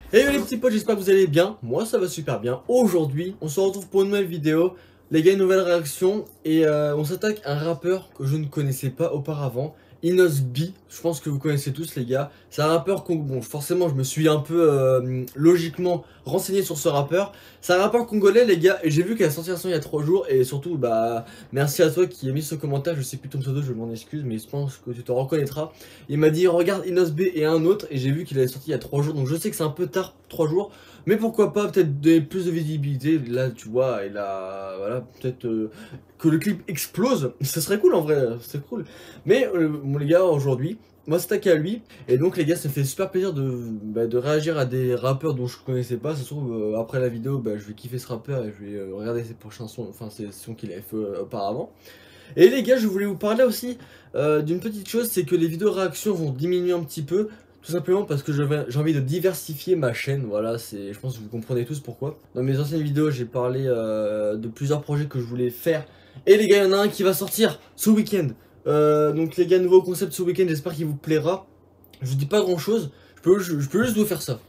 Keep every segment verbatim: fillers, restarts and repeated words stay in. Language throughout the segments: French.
Hey les petits potes, j'espère que vous allez bien. Moi ça va super bien. Aujourd'hui, on se retrouve pour une nouvelle vidéo. Les gars, une nouvelle réaction. Et euh, on s'attaque à un rappeur que je ne connaissais pas auparavant. Inosb, je pense que vous connaissez tous les gars. C'est un rappeur congolais. Bon, forcément, je me suis un peu euh, logiquement renseigné sur ce rappeur. C'est un rappeur congolais les gars. Et j'ai vu qu'il a sorti un son il y a trois jours. Et surtout, bah, merci à toi qui a mis ce commentaire. Je sais plus ton pseudo, je m'en excuse. Mais je pense que tu te reconnaîtras. Il m'a dit regarde Inosb et un autre. Et j'ai vu qu'il avait sorti il y a trois jours. Donc je sais que c'est un peu tard, trois jours. Mais pourquoi pas peut-être donner plus de visibilité. Là, tu vois, il a. Voilà, peut-être euh, que le clip explose. Ce serait cool en vrai. C'est cool. Mais euh, bon, les gars, aujourd'hui, moi c'est à lui. Et donc, les gars, ça me fait super plaisir de, bah, de réagir à des rappeurs dont je connaissais pas. Ça se trouve, euh, après la vidéo, bah, je vais kiffer ce rappeur et je vais euh, regarder ses prochains sons, enfin, ses sons qu'il avait fait euh, auparavant. Et les gars, je voulais vous parler aussi euh, d'une petite chose, c'est que les vidéos réactions vont diminuer un petit peu. Tout simplement parce que j'ai envie de diversifier ma chaîne, voilà, c'est, je pense que vous comprenez tous pourquoi. Dans mes anciennes vidéos, j'ai parlé euh, de plusieurs projets que je voulais faire. Et les gars, il y en a un qui va sortir ce week-end. Euh, donc les gars, nouveau concept ce week-end, j'espère qu'il vous plaira. Je vous dis pas grand chose, je peux, je, je peux juste vous faire ça.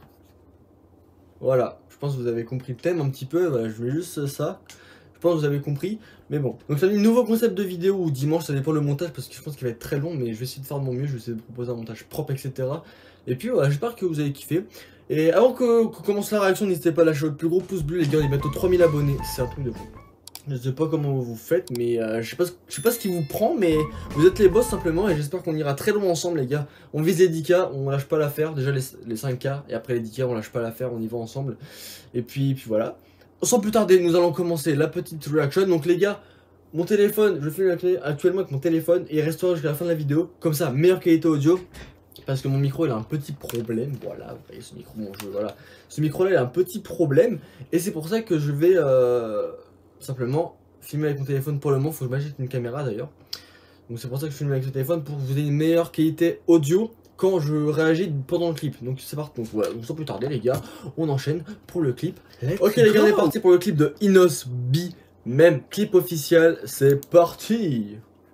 Voilà, je pense que vous avez compris le thème un petit peu, voilà, je mets juste ça. Je pense que vous avez compris, mais bon. Donc ça dit nouveau concept de vidéo ou dimanche, ça dépend le montage parce que je pense qu'il va être très long, mais je vais essayer de faire de mon mieux, je vais essayer de proposer un montage propre, et cetera. Et puis voilà, j'espère que vous avez kiffé. Et avant que qu'on commence la réaction, n'hésitez pas à lâcher votre plus gros pouce bleu, les gars, on est bientôt trois mille abonnés, c'est un truc de fou. Je sais pas comment vous faites, mais euh, je sais pas, ce- je sais pas ce qui vous prend, mais vous êtes les boss simplement, et j'espère qu'on ira très loin ensemble, les gars. On vise les dix K, on lâche pas l'affaire, déjà les, les cinq K, et après les dix K, on lâche pas l'affaire, on y va ensemble. Et puis, puis voilà. Sans plus tarder, nous allons commencer la petite reaction. Donc les gars, mon téléphone, je filme actuellement avec mon téléphone et il restera jusqu'à la fin de la vidéo. Comme ça, meilleure qualité audio. Parce que mon micro il a un petit problème. Voilà, vous voyez ce micro, mon jeu, voilà. Ce micro là il a un petit problème. Et c'est pour ça que je vais euh, simplement filmer avec mon téléphone pour le moment. Faut que je m'achète une caméra d'ailleurs. Donc c'est pour ça que je filme avec ce téléphone pour que vous ayez une meilleure qualité audio quand je réagis pendant le clip. Donc c'est parti. Donc voilà, donc sans plus tarder les gars, on enchaîne pour le clip. Let's ok les gars, on est parti pour le clip de Inosb. Même clip officiel, c'est parti.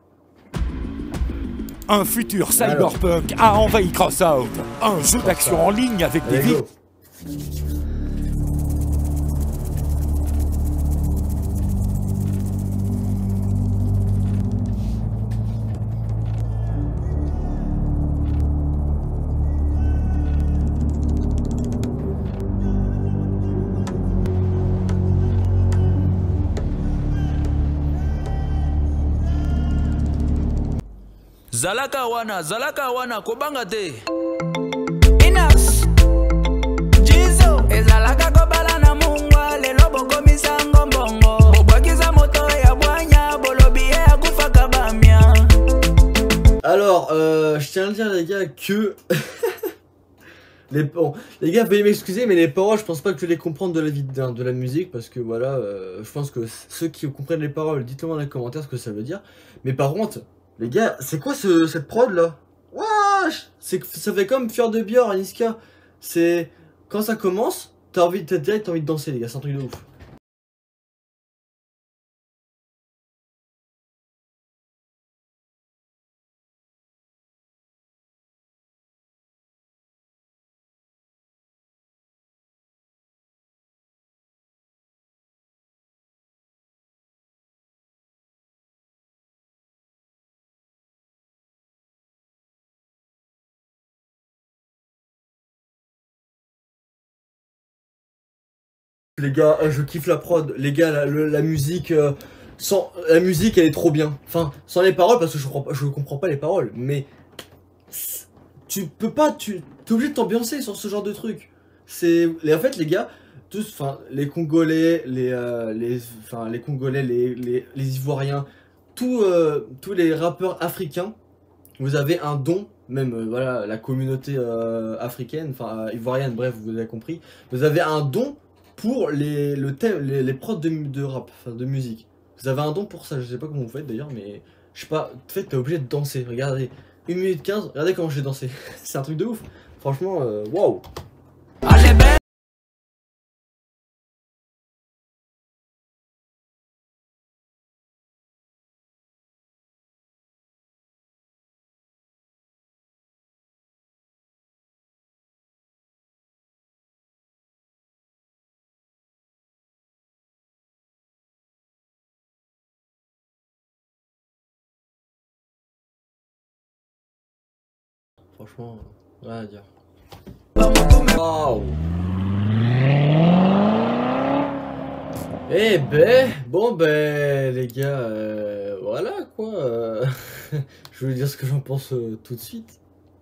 Un futur Alors, cyberpunk a envahi Crossout. Un jeu d'action en ligne avec des allez vies. go. Zalaka wana, Zalaka wana, kobanga te. Inos Jizo ezalaka kobala na mungwa lelo bokomisa ngombongo bobwakiza moto ya bwanya bolobi ya kufaka bamia. Alors, euh, je tiens à dire les gars que les, bon, les gars veuillez m'excuser mais les paroles je pense pas que tu les comprendre de la vie de, de la musique parce que voilà euh, je pense que ceux qui comprennent les paroles dites-le moi dans les commentaires ce que ça veut dire. Mais par contre les gars c'est quoi ce, cette prod là? Wesh, c'est ça fait comme Fier de Bior Niska. C'est quand ça commence t'as envie t'as direct t'as envie de danser les gars, c'est un truc de ouf. Les gars, euh, je kiffe la prod. Les gars, la, le- la musique, euh, sans la musique, elle est trop bien. Enfin, sans les paroles, parce que je comprends pas, je comprends pas les paroles. Mais tu peux pas, tu es obligé de t'ambiancer sur ce genre de truc. C'est, les- en fait, les gars, tous, enfin, les Congolais, les, euh, les, enfin, les Congolais, les, les, les Ivoiriens, tous, euh, tous les rappeurs africains, vous avez un don. Même, euh, voilà, la communauté euh, africaine, enfin, euh, ivoirienne, bref, vous avez compris. Vous avez un don pour les, le thème, les, les prods de, de rap, enfin de musique. Vous avez un don pour ça, je sais pas comment vous faites d'ailleurs, mais je sais pas, en fait t'es obligé de danser, regardez, une minute quinze, regardez comment j'ai dansé, c'est un truc de ouf, franchement, euh, waouh. franchement, rien à dire. Wow. Eh ben, bon ben les gars, euh, voilà quoi. Euh, je vais vous dire ce que j'en pense euh, tout de suite.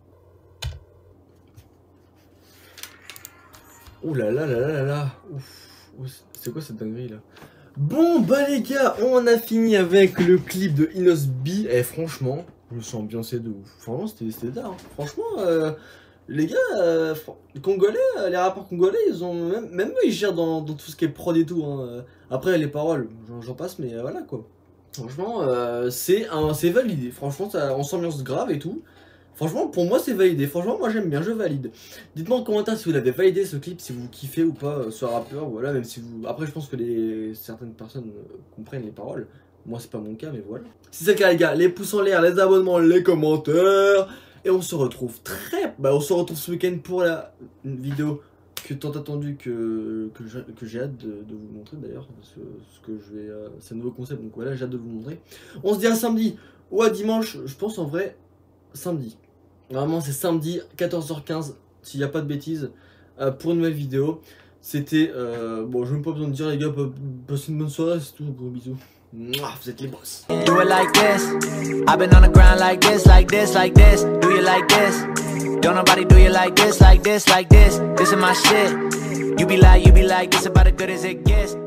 Ouh là là là là là là. Ouf, c'est quoi cette dinguerie là? Bon bah les gars, on a fini avec le clip de Inosb. Et franchement, je me suis ambiancé de ouf. Franchement c'était d'art. Hein. Franchement, euh, les gars, euh, les Congolais, les rappeurs congolais, ils ont même, même eux ils gèrent dans, dans tout ce qui est prod et tout. Hein. Après les paroles, j'en passe, mais voilà quoi. Franchement, euh, c'est validé. Franchement, ça, on s'ambiance grave et tout. Franchement, pour moi, c'est validé. Franchement, moi, j'aime bien, je valide. Dites-moi en commentaire si vous l'avez validé, ce clip, si vous kiffez ou pas euh, ce rappeur. Voilà, même si vous... Après, je pense que les... certaines personnes euh, comprennent les paroles. Moi, c'est pas mon cas, mais voilà. Si c'est le cas, les gars, les pouces en l'air, les abonnements, les commentaires. Et on se retrouve très... Bah, on se retrouve ce week-end pour la une vidéo que tant attendu que, que j'ai hâte de, de vous montrer, d'ailleurs. Ce, ce que je vais... Euh, c'est un nouveau concept, donc voilà, j'ai hâte de vous montrer. On se dit à samedi ou à dimanche, je pense en vrai... Samedi. Vraiment c'est samedi quatorze heures quinze s'il n'y a pas de bêtises euh, pour une nouvelle vidéo. C'était euh, bon, je n'ai même pas besoin de dire les gars, passez une bonne soirée, c'est tout, gros bisous. Mouah, vous êtes les boss. Do it like this. I've been on the ground like this, like this, like this. Do you like this? Don't nobody do you like this, like this, like this. This is my shit. You be like, you be like, this about as good as it gets.